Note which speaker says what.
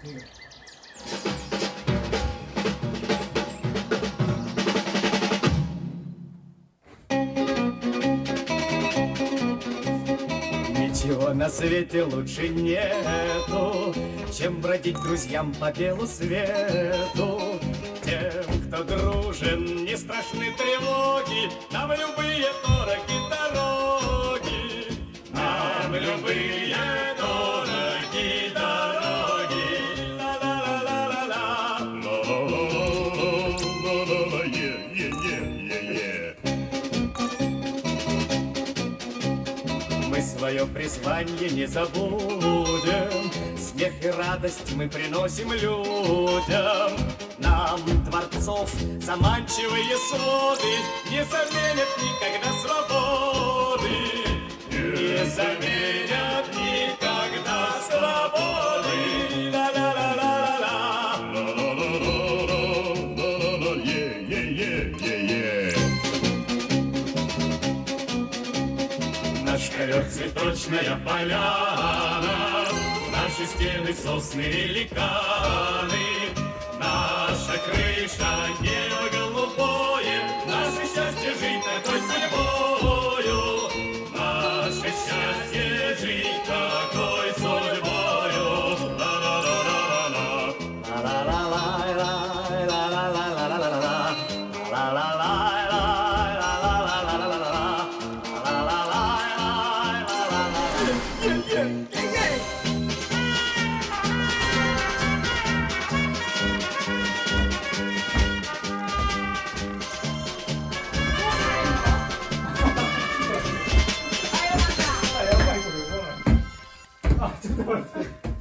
Speaker 1: Ничего на свете лучше нету, чем бродить друзьям по белу свету. Тем, кто дружен, не страшны тревоги, нам любые дороги дороги. Нам любые дороги дороги. Ла-ла-ла-ла-ла-ла. Ла-ла-ла-ла-ла-ла-ла. Е-е-е-е-е. Мы свое призвание не забудем, смех и радость мы приносим людям. Нам дворцов заманчивые своды не заменят никогда свободы. Не заменят никогда свободы. Ла-ла-ла-ла-ла-ла. Ла-ла-ла-ла-ла-ла-ла. Е-е-е-е-е. Наш ковер цветочная поляна, наши стены сосны великаны, наша крыша небо голубое, наше счастье жить такой судьбою, наше счастье жить такой судьбою. Ла-ла-ла-ла-ла-ла. Ла-ла-ла-ла-ла-ла-ла-ла-ла-ла.
Speaker 2: 아, 잠깐만.